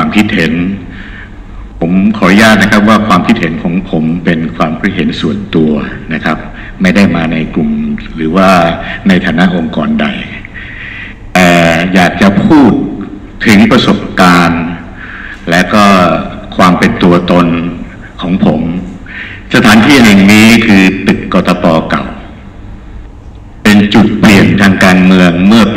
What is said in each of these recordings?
ความคิดเห็นผมขออนุญาตนะครับว่าความคิดเห็นของผมเป็นความคิดเห็นส่วนตัวนะครับไม่ได้มาในกลุ่มหรือว่าในฐานะองค์กรใดแต่อยากจะพูดถึงประสบการณ์และก็ความเป็นตัวตนของผมสถานที่แห่งนี้คือตึกกทป.เก่าเป็นจุดเปลี่ยนทางการเมืองเมื่อปี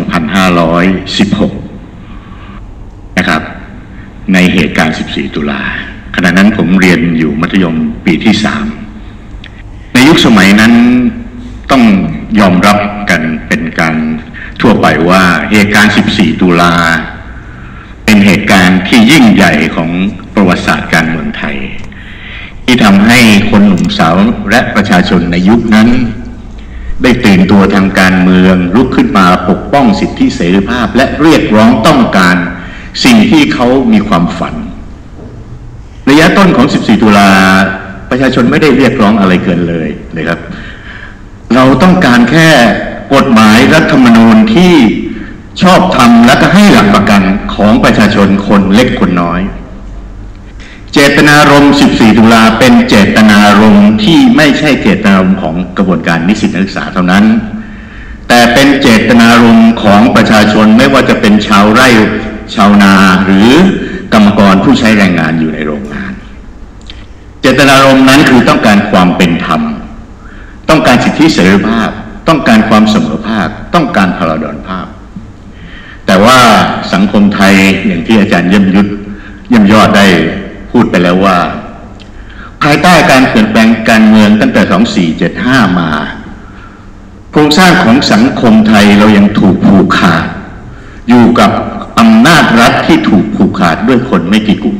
2516 นะครับในเหตุการณ์ 14 ตุลาขณะนั้นผมเรียนอยู่มัธยมปีที่ 3ในยุคสมัยนั้นต้องยอมรับกันเป็นการทั่วไปว่าเหตุการณ์ 14 ตุลาเป็นเหตุการณ์ที่ยิ่งใหญ่ของประวัติศาสตร์การเมืองไทยที่ทำให้คนหนุ่มสาวและประชาชนในยุคนั้นได้ตื่นตัวทางการเมืองลุกขึ้นมาปกป้องสิทธิเสรีภาพและเรียกร้องต้องการสิ่งที่เขามีความฝันระยะต้นของ 14 ตุลาประชาชนไม่ได้เรียกร้องอะไรเกินเลยนะครับเราต้องการแค่กฎหมายรัฐธรรมนูญที่ชอบธรรมและก็ให้หลักประกันของประชาชนคนเล็กคนน้อยเจตนารมณ์ 14 ตุลาเป็นเจตนารมณ์ที่ไม่ใช่เจตนารมณ์ของกระบวนการนิสิตนักศึกษาเท่านั้นแต่เป็นเจตนารมณ์ของประชาชนไม่ว่าจะเป็นชาวไร่ชาวนาหรือกรรมกรผู้ใช้แรงงานอยู่ในโรงงานเจตนารมณ์นั้นคือต้องการความเป็นธรรมต้องการสิทธิเสรีภาพต้องการความเสมอภาคต้องการพลดรภาพแต่ว่าสังคมไทยอย่างที่อาจารย์เยี่ยมยอดได้พูดไปแล้วว่าภายใต้การเปลี่ยนแปลงการเมืองตั้งแต่ 2475 มาโครงสร้างของสังคมไทยเรายังถูกผูกขาดอยู่กับอำนาจรัฐที่ถูกผูกขาดด้วยคนไม่กี่กลุ่ม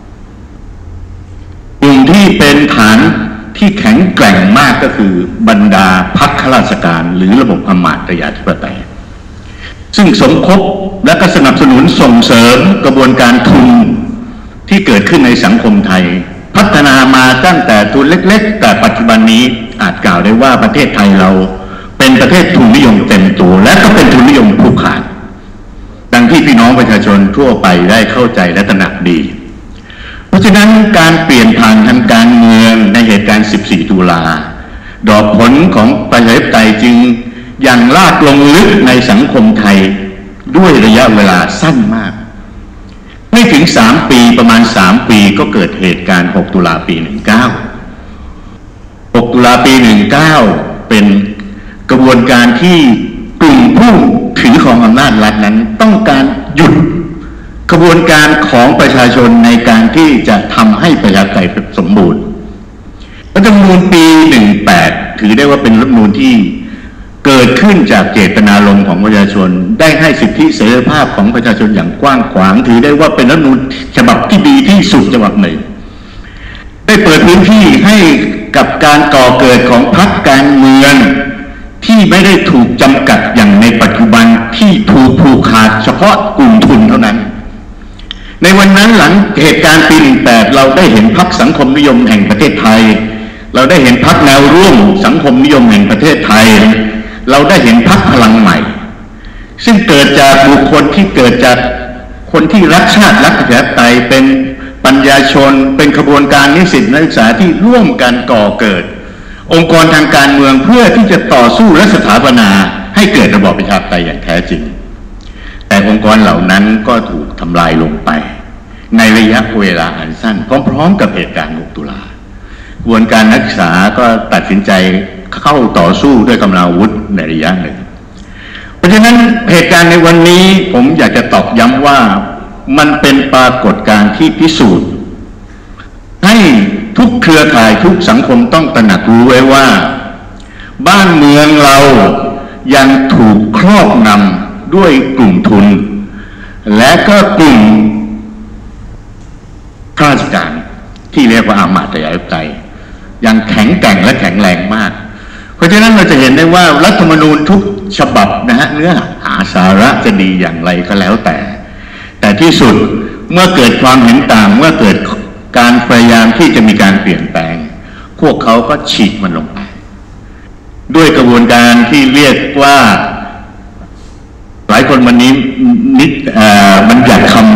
ที่เป็นฐานที่แข็งแกร่งมากก็คือบรรดาพรรคข้าราชการหรือระบบอำมาตยาธิปไตยซึ่งสมคบและก็สนับสนุนส่งเสริมกระบวนการทุนที่เกิดขึ้นในสังคมไทยพัฒนามาตั้งแต่ทุนเล็กๆแต่ปัจจุบันนี้อาจกล่าวได้ว่าประเทศไทยเราเป็นประเทศทุนนิยมเต็มตัวและก็เป็นทุนนิยมผูกขาดดังที่พี่น้องประชาชนทั่วไปได้เข้าใจและตระหนักดีเพราะฉะนั้นการเปลี่ยนผ่านทางการเมืองในเหตุการณ์ 14 ตุลาดอกผลของประชาธิปไตยจึงอย่างลากลงลึกในสังคมไทยด้วยระยะเวลาสั้นมากไม่ถึง3 ปีประมาณ3 ปีก็เกิดเหตุการณ์ 6 ตุลาปี 19 6 ตุลาปี 19 เป็นกระบวนการที่กลุ่มผู้ถือครองอำนาจรัฐนั้นต้องการหยุดกระบวนการของประชาชนในการที่จะทำให้ประชาธิปไตยสมบูรณ์รัฐธรรมนูญปี 18 ถือได้ว่าเป็นรัฐธรรมนูญที่เกิดขึ้นจากเจตนารมณ์ของประชาชนได้ให้สิทธิเสรีภาพของประชาชนอย่างกว้างขวางถือได้ว่าเป็นรัฐธรรมนูญฉบับที่ดีที่สุดฉบับหนึ่งได้เปิดพื้นที่ให้กับการก่อเกิดของพรรคการเมืองที่ไม่ได้ถูกจำกัดอย่างในปัจจุบันที่ถูกผูกขาดเฉพาะกลุ่มทุนเท่านั้นในวันนั้นหลังเหตุการณ์ปี 18 เราได้เห็นพรรคสังคมนิยมแห่งประเทศไทยเราได้เห็นพรรคแนวร่วมสังคมนิยมแห่งประเทศไทยเราได้เห็นพรรคพลังใหม่ซึ่งเกิดจากบุคคลที่เกิดจากคนที่รักชาติรักประชาธิปไตยเป็นปัญญาชนเป็นขบวนการนิสิตนักศึกษาที่ร่วมกันก่อเกิดองค์กรทางการเมืองเพื่อที่จะต่อสู้และสถาปนาให้เกิดระบอบประชาธิปไตยอย่างแท้จริงแต่องค์กรเหล่านั้นก็ถูกทำลายลงไปในระยะเวลาอันสั้นพร้อมๆกับเหตุการณ์ 6 ตุลากระบวนการนักศึกษาก็ตัดสินใจเข้าต่อสู้ด้วยกำลังอาวุธในระยะหนึ่งเพราะฉะนั้นเหตุการณ์ในวันนี้ผมอยากจะตอกย้ำว่ามันเป็นปรากฏการณ์ที่พิสูจน์ให้ทุกเครือข่ายทุกสังคมต้องตระหนักรู้ไว้ว่าบ้านเมืองเรายังถูกครอบงำด้วยกลุ่มทุนและก็กลุ่มข้าราชการที่เรียกว่าอำมาตยาธิปไตยยังแข็งแกร่งและแข็งแรงมากเพราะฉะนั้นเราจะเห็นได้ว่ารัฐธรรมนูญทุกฉบับนะฮะเนื้อหาสาระจะดีอย่างไรก็แล้วแต่ที่สุดเมื่อเกิดความเห็นต่างเมื่อเกิดการพยายามที่จะมีการเปลี่ยนแปลงพวกเขาก็ฉีกมันลงไปด้วยกระบวนการที่เรียกว่าหลายคนวันนี้บัญญัติคำ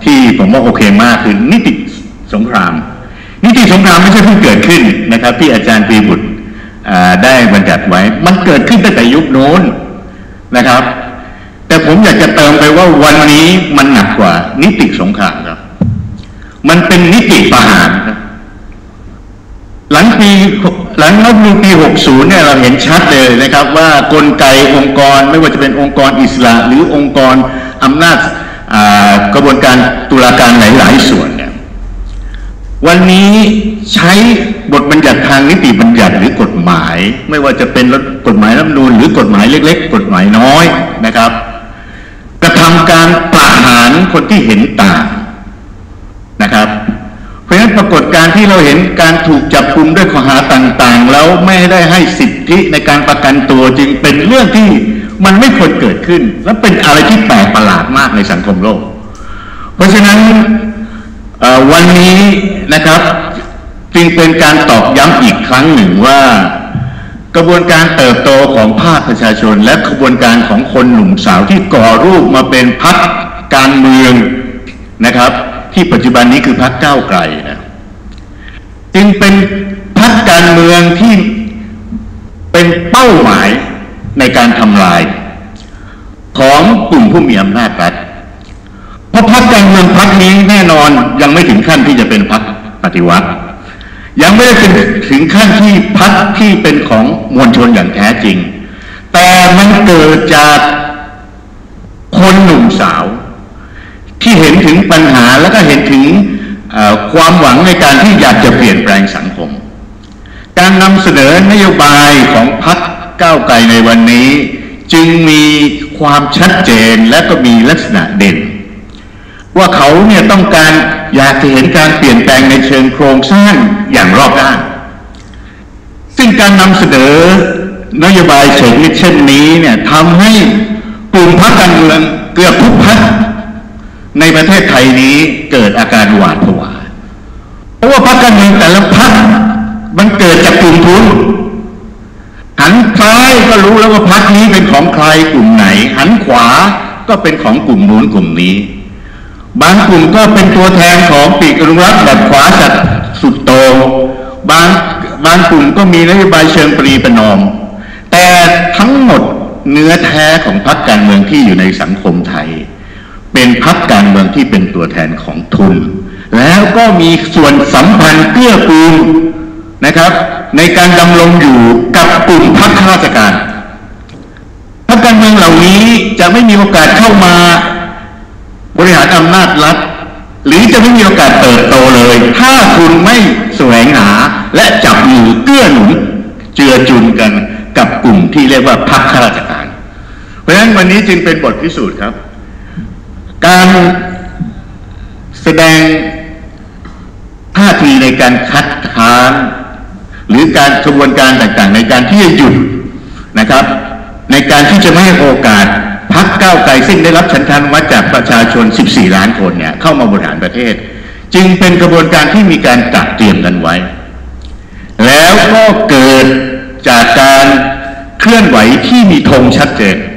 ที่ผมว่าโอเคมากคือนิติสงครามนิติสงครามไม่ใช่เพิ่งเกิดขึ้นนะครับที่อาจารย์ปรีบุตรได้บัญญัติไว้มันเกิดขึ้นตั้งแต่ยุคโน้นนะครับแต่ผมอยากจะเติมไปว่าวันนี้มันหนักกว่านิติสงครามครับมันเป็นนิติประหารครับหลังรัฐธรรมนูญปี 60 เนี่ยเราเห็นชัดเลยนะครับว่ากลไกองค์กรไม่ว่าจะเป็นองค์กรอิสระหรือองค์กรอำนาจกระบวนการตุลาการหลายๆส่วนเนี่ยวันนี้ใช้บทบัญญัติทางนิติบัญญัติหรือกฎหมายไม่ว่าจะเป็นกฎหมายรัฐธรรมนูญหรือกฎหมายเล็กๆกฎหมายน้อยนะครับกระทำการประหารคนที่เห็นต่างนะครับเพราะฉะนั้นปรากฏการณ์ที่เราเห็นการถูกจับกุมด้วยข้อหาต่างๆแล้วไม่ได้ให้สิทธิในการประกันตัวจึงเป็นเรื่องที่มันไม่ควรเกิดขึ้นและเป็นอะไรที่แปลกประหลาดมากในสังคมโลกเพราะฉะนั้นวันนี้นะครับจึงเป็นการตอกย้ำอีกครั้งหนึ่งว่ากระบวนการเติบโตของภาคประชาชนและกระบวนการของคนหนุ่มสาวที่ก่อรูปมาเป็นพรรคการเมืองนะครับที่ปัจจุบันนี้คือพรรคก้าวไกลนะจึงเป็นพรรคการเมืองที่เป็นเป้าหมายในการทำลายของกลุ่มผู้มีอำนาจรัฐเพราะพรรคการเมืองพรรคนี้แน่นอนยังไม่ถึงขั้นที่จะเป็นพรรคปฏิวัติยังไม่ได้ถึงขั้นที่พรรคที่เป็นของมวลชนอย่างแท้จริงแต่มันเกิดจากคนหนุ่มสาวที่เห็นถึงปัญหาแล้วก็เห็นถึงความหวังในการที่อยากจะเปลี่ยนแปลงสังคมการนำเสนอนโยบายของพรรคก้าวไกลในวันนี้จึงมีความชัดเจนและก็มีลักษณะเด่นว่าเขาเนี่ยต้องการอยากจะเห็นการเปลี่ยนแปลงในเชิงโครงสร้างอย่างรอบด้านซึ่งการนำเสนอนโยบายเช่นนี้เนี่ยทำให้กลุ่มพรรคการเมืองเกือบทุกพรรคในประเทศไทยนี้เกิดอาการหวาดผวาเพราะว่าพรรคการเมืองแต่ละพรรคมันเกิดจากกลุ่มทุนหันซ้ายก็รู้แล้วว่าพรรคนี้เป็นของใครกลุ่มไหนหันขวาก็เป็นของกลุ่มนู้นกลุ่มนี้บางกลุ่มก็เป็นตัวแทนของปีกอนุรักษ์แบบขวาจัดสุดโต่งบางกลุ่มก็มีนโยบายเชิงปรีประนอมแต่ทั้งหมดเนื้อแท้ของพรรคการเมืองที่อยู่ในสังคมไทยเป็นพรรคการเมืองที่เป็นตัวแทนของทุนแล้วก็มีส่วนสัมพันธ์เกื้อกูลนะครับในการดำรงอยู่กับกลุ่มพรรคข้าราชการพรรคการเมืองเหล่านี้จะไม่มีโอกาสเข้ามาบริหารอำนาจรัฐหรือจะไม่มีโอกาสเติบโตเลยถ้าคุณไม่แสวงหาและจับมือเกื้อหนุนเจือจุนกันกับกลุ่มที่เรียกว่าพรรคข้าราชการเพราะฉะนั้นวันนี้จึงเป็นบทพิสูจน์ครับการแสดงท่าทีในการคัดค้านหรือการกระบวนการต่างๆในการที่จะหยุดนะครับในการที่จะไม่ให้โอกาสพรรคก้าวไกลซึ่งได้รับฉันทานุมัติจากประชาชน14 ล้านคนเนี่ยเข้ามาบริหารประเทศจึงเป็นกระบวนการที่มีการจัดเตรียมกันไว้แล้วก็เกิดจากการเคลื่อนไหวที่มีธงชัดเจน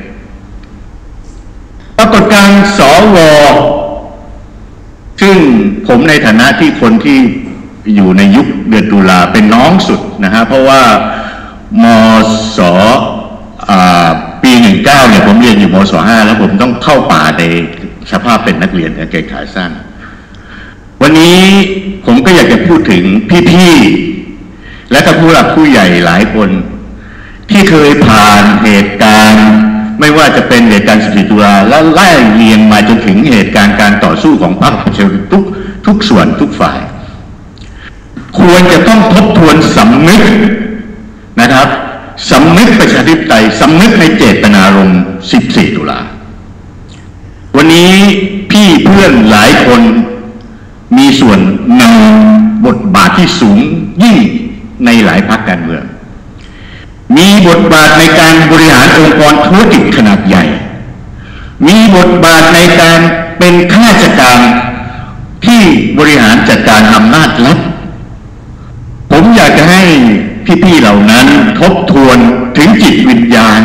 ปรากฏการณ์สวซึ่งผมในฐานะที่คนที่อยู่ในยุคเดือนตุลาเป็นน้องสุดนะฮะเพราะว่ามศปี 19เนี่ยผมเรียนอยู่มศ5แล้วผมต้องเข้าป่าในสภาพเป็นนักเรียนกางเกงขาสั้นวันนี้ผมก็อยากจะพูดถึงพี่ๆและก็ผู้หลักผู้ใหญ่หลายคนที่เคยผ่านเหตุการณ์ไม่ว่าจะเป็นเหตุการณ์14 ตุลาและไล่เรียงมาจนถึงเหตุการณ์การต่อสู้ของพรรคประชาชนทุกส่วนทุกฝ่ายควรจะต้องทบทวนสำนึกนะครับสำนึกประชาธิปไตยสำนึกในเจตนารมณ์14 ตุลาวันนี้พี่เพื่อนหลายคนมีส่วนนำบทบาทที่สูงยิ่งในหลายพรรคการเมืองมีบทบาทในการบริหารองค์กรธุรกิจขนาดใหญ่มีบทบาทในการเป็นข้าราชการที่บริหารจัดการอำนาจรัฐผมอยากจะให้พี่ๆเหล่านั้นทบทวนถึงจิตวิญญาณ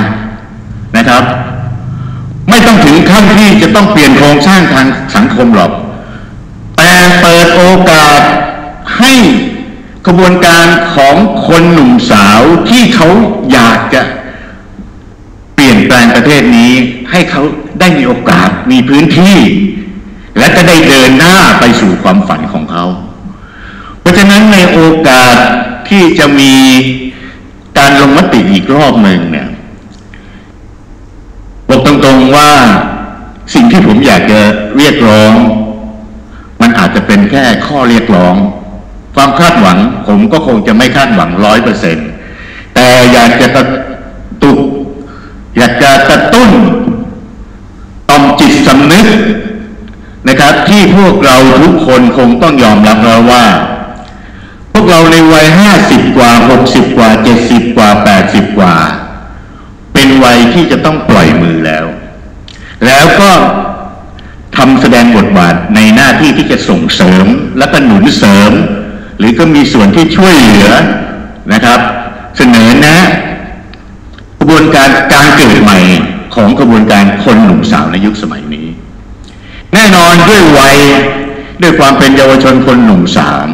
นะครับไม่ต้องถึงขั้นที่จะต้องเปลี่ยนโครงสร้างทางสังคมหรอกขบวนการของคนหนุ่มสาวที่เขาอยากจะเปลี่ยนแปลงประเทศนี้ให้เขาได้มีโอกาสมีพื้นที่และก็ได้เดินหน้าไปสู่ความฝันของเขาเพราะฉะนั้นในโอกาสที่จะมีการลงมติอีกรอบหนึ่งเนี่ยบอกตรงๆว่าสิ่งที่ผมอยากจะเรียกร้องมันอาจจะเป็นแค่ข้อเรียกร้องความคาดหวังผมก็คงจะไม่คาดหวัง100%แต่อยากจะอยากจะกระตุ้นต่อมจิตสำนึกนะครับที่พวกเราทุกคนคงต้องยอมรับแล้วว่าพวกเราในวัย50 กว่า60 กว่า70 กว่า80 กว่าเป็นวัยที่จะต้องปล่อยมือแล้วก็ทำแสดงบทบาทในหน้าที่ที่จะส่งเสริมและก็หนุนเสริมหรือก็มีส่วนที่ช่วยเหลือนะครับเสนอแนะกระบวนการเกิดใหม่ของกระบวนการคนหนุ่มสาวในยุคสมัยนี้แน่นอนด้วยวัยด้วยความเป็นเยาวชนคนหนุ่มสาว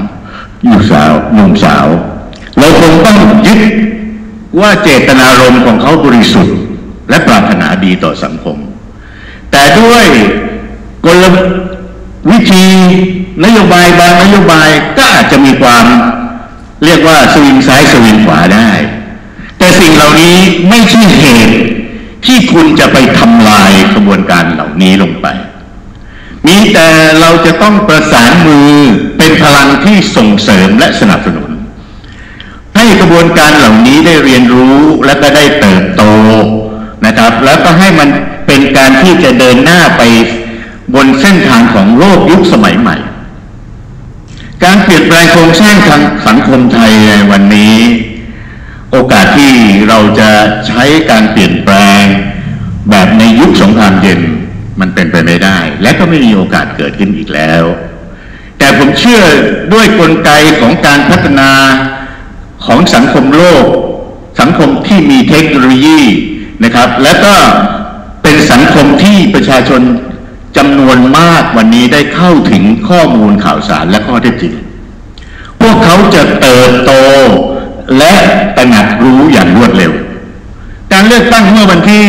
เราคงต้องยึดว่าเจตนารมณ์ของเขาบริสุทธิ์และปรารถนาดีต่อสังคมแต่ด้วยกลวิธีนโยบายบางนโยบายก็อาจจะมีความเรียกว่าสวิงซ้ายสวิงขวาได้แต่สิ่งเหล่านี้ไม่ใช่เหตุที่คุณจะไปทำลายกระบวนการเหล่านี้ลงไปมีแต่เราจะต้องประสานมือเป็นพลังที่ส่งเสริมและสนับสนุนให้กระบวนการเหล่านี้ได้เรียนรู้และก็ได้เติบโตนะครับแล้วก็ให้มันเป็นการที่จะเดินหน้าไปบนเส้นทางของโลกยุคสมัยใหม่การเปลี่ยนแปลงโครงสร้างทางสังคมไทยในวันนี้โอกาสที่เราจะใช้การเปลี่ยนแปลงแบบในยุคสงครามเย็นมันเป็นไปไม่ได้และก็ไม่มีโอกาสเกิดขึ้นอีกแล้วแต่ผมเชื่อด้วยกลไกของการพัฒนาของสังคมโลกสังคมที่มีเทคโนโลยีนะครับและก็เป็นสังคมที่ประชาชนจำนวนมากวันนี้ได้เข้าถึงข้อมูลข่าวสารและข้อเท็จจริงพวกเขาจะเติบโตและตระหนักรู้อย่างรวดเร็วการเลือกตั้งเมื่อวันที่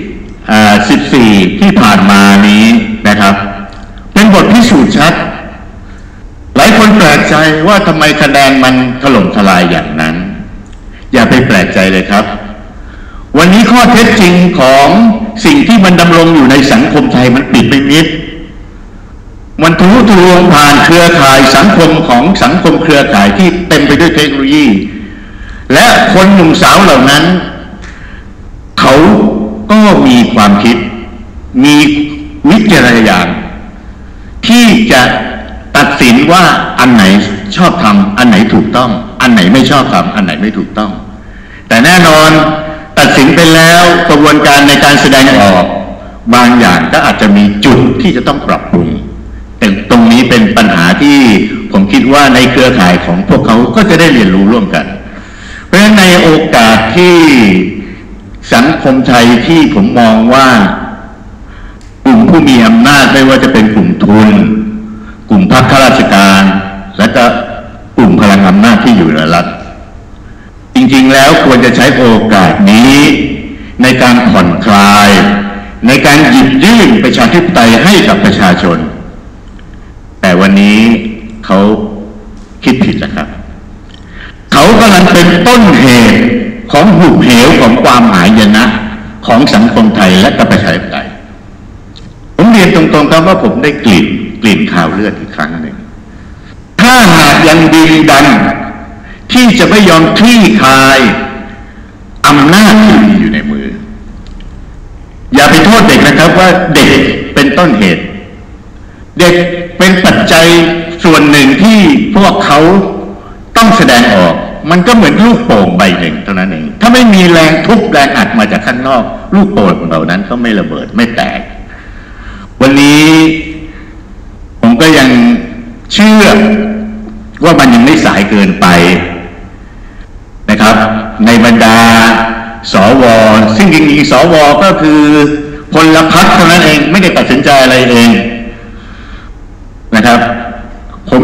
14ที่ผ่านมานี้นะครับเป็นบทพิสูจน์ชัดหลายคนแปลกใจว่าทำไมคะแนนมันถล่มทลายอย่างนั้นอย่าไปแปลกใจเลยครับวันนี้ข้อเท็จจริงของสิ่งที่มันดำรงอยู่ในสังคมไทยมันปิดไปมิดมันทะลุทะลวงผ่านเครือข่ายสังคมของสังคมเครือข่ายที่เต็มไปด้วยเทคโนโลยีและคนหนุ่มสาวเหล่านั้นเขาก็มีความคิดมีวิจารณญาณที่จะตัดสินว่าอันไหนชอบทำอันไหนถูกต้องอันไหนไม่ชอบทำอันไหนไม่ถูกต้องแต่แน่นอนตัดสินไปแล้วกระบวนการในการแสดงออกบางอย่างก็อาจจะมีจุดที่จะต้องปรับปรุงแต่ตรงนี้เป็นปัญหาที่ผมคิดว่าในเครือข่ายของพวกเขาก็จะได้เรียนรู้ร่วมกันเพราะฉะนั้นในโอกาสที่สังคมไทยที่ผมมองว่ากลุ่มผู้มีอำนาจไม่ว่าจะเป็นกลุ่มทุนกลุ่มพรรคข้าราชการและก็กลุ่มพลังอำนาจที่อยู่ในรัฐจริงๆแล้วควรจะใช้โอกาสนี้ในการผ่อนคลายในการหยิบยื่นประชาธิปไตยให้กับประชาชนแต่วันนี้เขาคิดผิดแล้วครับเขากำลังเป็นต้นเหตุของหุบเหวของความหายนะของสังคมไทยและประชาธิปไตยผมเรียนตรงๆครับว่าผมได้กลิ่นข่าวเลือดอีกครั้งหนึ่งถ้าหากยังดึงดันที่จะไม่ยอมคลี่คลายอำนาจที่มีอยู่ในมืออย่าไปโทษเด็กนะครับว่าเด็กเป็นต้นเหตุเด็กเป็นปัจจัยส่วนหนึ่งที่พวกเขาต้องแสดงออกมันก็เหมือนลูกโป่งใบหนึ่งเท่านั้นเองถ้าไม่มีแรงทุบแรงอัดมาจากข้างนอกลูกโป่งเหล่านั้นก็ไม่ระเบิดไม่แตกวันนี้ผมก็ยังเชื่อว่ามันยังไม่สายเกินไปนะครับในบรรดาสวซึ่งจริงๆสวก็คือพลพรรคเท่านั้นเองไม่ได้ตัดสินใจอะไรเองนะครับผมอยากจะให้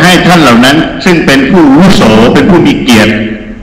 ให้ท่านเหล่านั้นซึ่งเป็นผู้อาวุโสเป็นผู้มีเกียรติ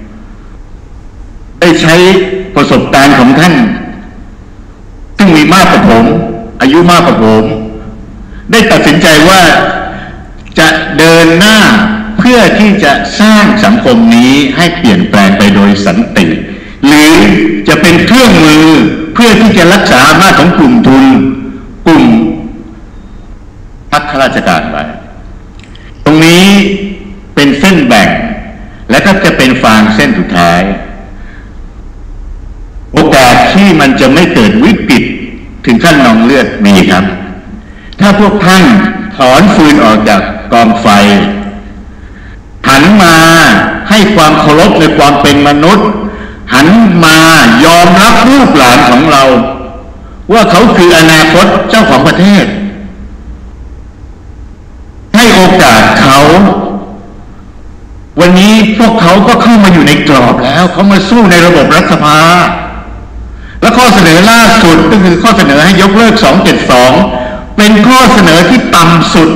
ได้ใช้ประสบการณ์ของท่านซึ่งมีมากกว่าผมอายุมากกว่าผมได้ตัดสินใจว่าจะเดินหน้าเพื่อที่จะสร้างสังคมนี้ให้เปลี่ยนแปลงไปโดยสันติหรือจะเป็นเครื่องมือเพื่อที่จะรักษาอำนาจของกลุ่มทุนกลุ่มพรรคข้าราชการไว้ตรงนี้เป็นเส้นแบ่งและก็จะเป็นฟางเส้นสุดท้ายโอกาสที่มันจะไม่เกิดวิกฤตถึงขั้นนองเลือดมีครับถ้าพวกท่านถอนฟืนออกจากกองไฟหันมาให้ความเคารพในความเป็นมนุษย์หันมายอมรับลูกหลานของเราว่าเขาคืออนาคตเจ้าของประเทศให้โอกาสเขาวันนี้พวกเขาก็เข้ามาอยู่ในกรอบแล้วเขามาสู้ในระบบรัฐสภาและข้อเสนอล่าสุดก็คือข้อเสนอให้ยกเลิก272เป็นข้อเสนอที่ต่ำสุด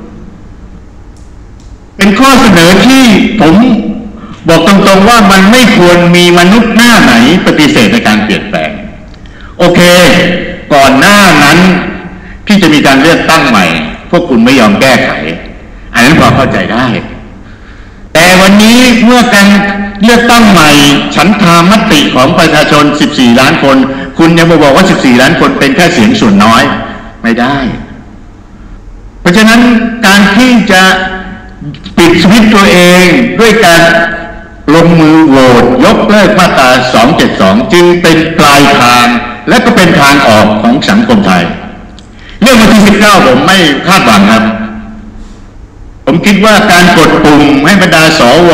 เป็นข้อเสนอที่ผมบอกตรงๆว่ามันไม่ควรมีมนุษย์หน้าไหนปฏิเสธในการเปลี่ยนแปลงโอเคก่อนหน้านั้นที่จะมีการเลือกตั้งใหม่พวกคุณไม่ยอมแก้ไขอันนั้นพอเข้าใจได้แต่วันนี้เมื่อการเลือกตั้งใหม่ฉันทามติของประชาชน14ล้านคนคุณยังบอกว่า14ล้านคนเป็นแค่เสียงส่วนน้อยไม่ได้เพราะฉะนั้นการที่จะปิดสวิตช์ตัวเองด้วยการลงมือโหวตยกเลิกมาตรา272จึงเป็นปลายทางและก็เป็นทางออกของสังคมไทยเรื่องวันที่19ผมไม่คาดหวังครับผมคิดว่าการกดปุ่มให้บรรดาสว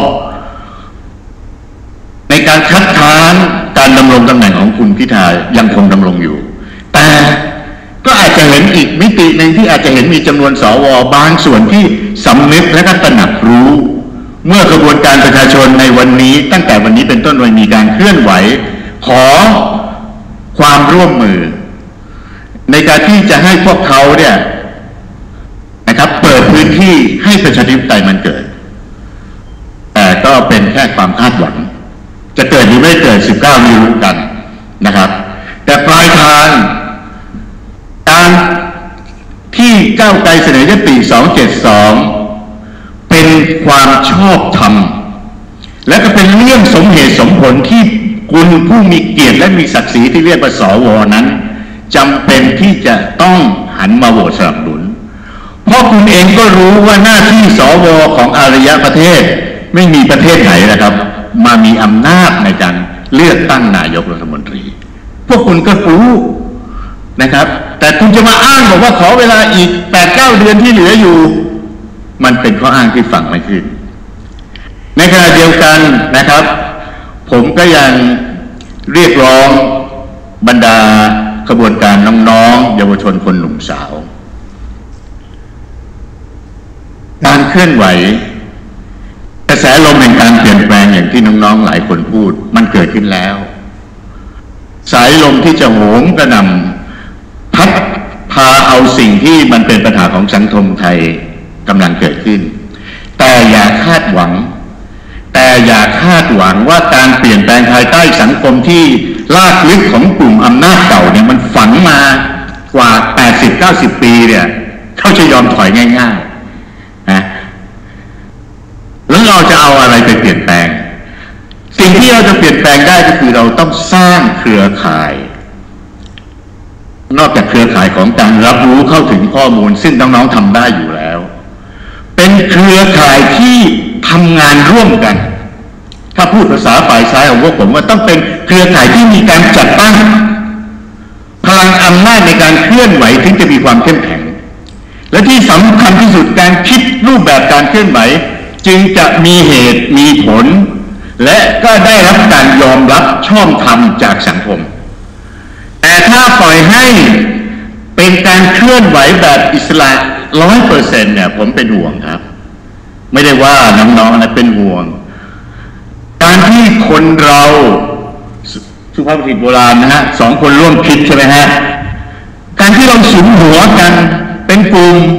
ในการคัดค้านการดำรงตำแหน่งของคุณพิธายังคงดำรงอยู่แต่ก็อาจจะเห็นอีกมิติหนึ่งที่อาจจะเห็นมีจำนวนสวบางส่วนที่สำนึกและก็ตระหนักรู้เมื่อกระบวนการประชาชนในวันนี้ตั้งแต่วันนี้เป็นต้นไปมีการเคลื่อนไหวขอความร่วมมือในการที่จะให้พวกเขาเนี่ยนะครับเปิดพื้นที่ให้ประชาธิปไตยมันเกิดแต่ก็เป็นแค่ความคาดหวังจะเกิดหรือไม่เกิด19ไม่รู้กันนะครับแต่ปลายทางการที่ก้าวไกลเสนอยติ272เป็นความชอบธรรมและก็เป็นเรื่องสมเหตุสมผลที่คุณผู้มีเกียรติและมีศักดิ์ศรีที่เรียกว่าสวนั้นจำเป็นที่จะต้องหันมาโหวตสนับสนุนเพราะคุณเองก็รู้ว่าหน้าที่สวของอารยประเทศไม่มีประเทศไหนนะครับมามีอำนาจในการเลือกตั้งนายกรัฐมนตรีพวกคุณก็รู้นะครับแต่คุณจะมาอ้างบอกว่าขอเวลาอีก 8-9 เดือนที่เหลืออยู่มันเป็นข้ออ้างที่ฟังไม่ขึ้นในขณะเดียวกันนะครับผมก็ยังเรียกร้องบรรดาขบวนการน้องๆเยาวชนคนหนุ่มสาวการเคลื่อนไหวกระแสลมแห่งการเปลี่ยนแปลงอย่างที่น้องๆหลายคนพูดมันเกิดขึ้นแล้วสายลมที่จะโหมกระหน่ำพัดพาเอาสิ่งที่มันเป็นปัญหาของสังคมไทยกำลังเกิดขึ้นแต่อย่าคาดหวังว่าการเปลี่ยนแปลงภายใต้สังคมที่ลากลึกของกลุ่มอำนาจเก่าเนี่ยมันฝังมากว่า 80-90 ปีเนี่ยเขาจะยอมถอยง่ายๆนะแล้วเราจะเอาอะไรไปเปลี่ยนแปลงสิ่งที่เราจะเปลี่ยนแปลงได้ก็คือเราต้องสร้างเครือข่ายนอกจากเครือข่ายของการรับรู้เข้าถึงข้อมูลซึ่งน้องๆทำได้อยู่แล้วเป็นเครือข่ายที่ทำงานร่วมกันถ้าพูดภาษาฝ่ายซ้ายของพวกผมว่าต้องเป็นเครือข่ายที่มีการจัดตั้งพลังอำนาจในการเคลื่อนไหวถึงจะมีความเข้มแข็งและที่สำคัญที่สุดการคิดรูปแบบการเคลื่อนไหวจึงจะมีเหตุมีผลและก็ได้รับการยอมรับชอบธรรมจากสังคมแต่ถ้าปล่อยให้เป็นการเคลื่อนไหวแบบอิสระ 100% เนี่ยผมเป็นห่วงครับไม่ได้ว่าน้องๆนะเป็นห่วงการที่คนเราสุภาพบุรุษโบราณนะฮะ2 คนร่วมคิดใช่ไหมฮะการที่เราสุมหัวกันเป็นกลุ่มเ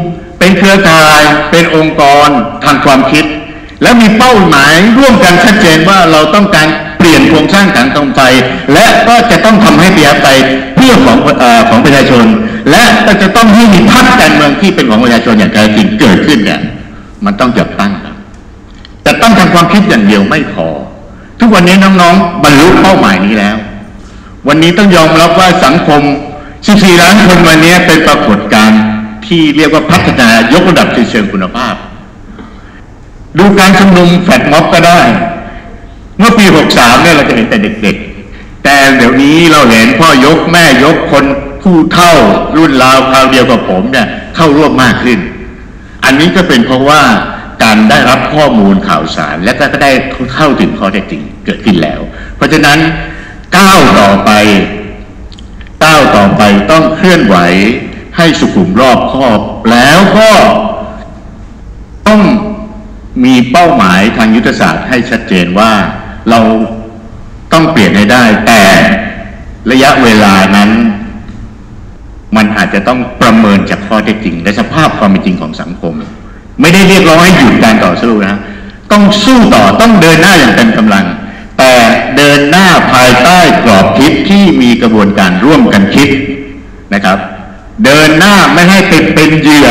เป็นเครือข่ายเป็นองค์กรทางความคิดและมีเป้าหมายร่วมกันชัดเจนว่าเราต้องการเปลี่ยนโครงสร้างทางสังคมไทยและก็จะต้องทำให้ประชาธิปไตยเพื่อของประชาชนและก็จะต้องให้มีพรรคการเมืองที่เป็นของประชาชนอย่างแท้จริงเกิดขึ้นเนี่ยมันต้องจัดตั้งครับแต่ตั้งทางความคิดอย่างเดียวไม่พอทุกวันนี้น้องๆบรรลุเป้าหมายนี้แล้ววันนี้ต้องยอมรับว่าสังคม14 ล้านคนวันนี้เป็นปรากฏการณ์ที่เรียกว่าพัฒนายกระดับเชิงคุณภาพดูการชุมนุมแฟลตม็อบก็ได้เมื่อปี63เนี่ยเราจะเห็นแต่เด็กๆแต่เดี๋ยวนี้เราเห็นพ่อยกแม่ยกคนผู้เฒ่ารุ่นราวคราวเดียวกับผมเนี่ยเข้าร่วมมากขึ้นอันนี้ก็เป็นเพราะว่าการได้รับข้อมูลข่าวสารและก็ได้เข้าถึงข้อเท็จจริงเกิดขึ้นแล้วเพราะฉะนั้นก้าวต่อไปต้องเคลื่อนไหวให้สุขุมรอบคอบแล้วก็ต้องมีเป้าหมายทางยุทธศาสตร์ให้ชัดเจนว่าเราต้องเปลี่ยนให้ได้แต่ระยะเวลานั้นมันอาจจะต้องประเมินจากข้อเท็จจริงและสภาพความเป็นจริงของสังคมไม่ได้เรียกร้องให้หยุดการต่อสู้นะต้องสู้ต่อต้องเดินหน้าอย่างเต็มกำลังแต่เดินหน้าภายใต้กรอบคิดที่มีกระบวนการร่วมกันคิดนะครับเดินหน้าไม่ให้เป็นเหยื่อ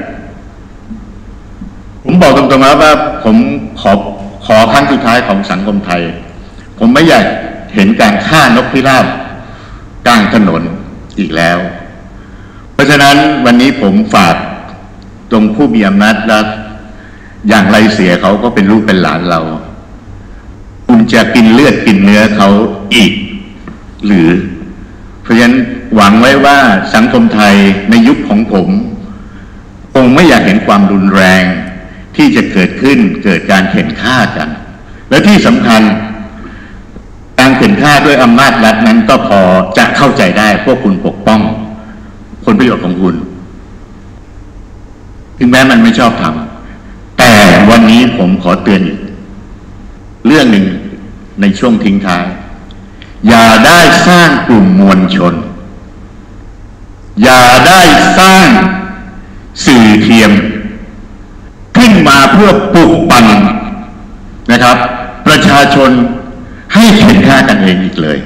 ผมบอกตรงๆแล้วว่าผมขอครั้งสุดท้ายของสังคมไทยผมไม่อยากเห็นการฆ่านกพิราบกลางถนนอีกแล้วเพราะฉะนั้นวันนี้ผมฝากตรงผู้มีอำนาจรัฐอย่างไรเสียเขาก็เป็นลูกเป็นหลานเราคุณจะกินเลือดกินเนื้อเขาอีกหรือเพราะฉะนั้นหวังไว้ว่าสังคมไทยในยุคของผมคงไม่อยากเห็นความรุนแรงที่จะเกิดขึ้นเกิดการเข็นฆ่ากันและที่สำคัญการเข็นฆ่าด้วยอำนาจรัฐนั้นก็พอจะเข้าใจได้พวกคุณปกป้องผลประโยชน์ของคุณถึงแม้มันไม่ชอบทำแต่วันนี้ผมขอเตือนอีกเรื่องหนึ่งในช่วงทิ้งท้ายอย่าได้สร้างกลุ่มมวลชนอย่าได้สร้างสื่อเทียมขึ้นมาเพื่อปลุกปั่นนะครับประชาชนให้เข็นฆ่ากันเองอีกเลย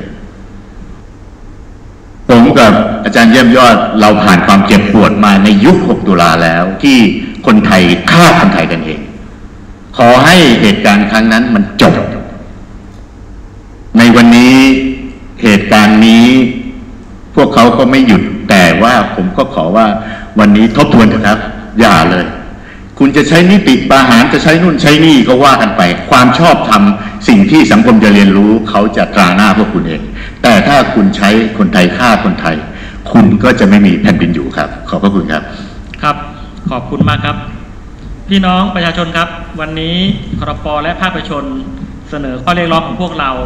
ผมกับอาจารย์เยี่ยมยอดเราผ่านความเจ็บปวดมาในยุค 6 ตุลาแล้วที่คนไทยฆ่าคนไทยกันเองขอให้เหตุการณ์ครั้งนั้นมันจบในวันนี้เหตุการณ์นี้พวกเขาก็ไม่หยุดแต่ว่าผมก็ขอว่าวันนี้ทบทวนเถอะครับอย่าเลยคุณจะใช้นิติประหารจะใช้นู่นใช้นี่ก็ว่ากันไปความชอบธรรมสิ่งที่สังคมจะเรียนรู้เขาจะตราหน้าพวกคุณเองแต่ถ้าคุณใช้คนไทยฆ่าคนไทยคุณก็จะไม่มีแผ่นดินอยู่ครับขอบพระคุณครับครับขอบคุณมากครับพี่น้องประชาชนครับวันนี้ครป.และภาคประชาชนเสนอข้อเรียกร้องของพวกเรา